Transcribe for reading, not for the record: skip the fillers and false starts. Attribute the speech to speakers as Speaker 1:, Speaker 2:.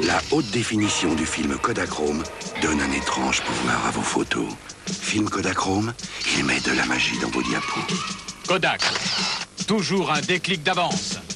Speaker 1: La haute définition du film Kodachrome donne un étrange pouvoir à vos photos. Film Kodachrome, il met de la magie dans vos diapos.
Speaker 2: Kodak, toujours un déclic d'avance.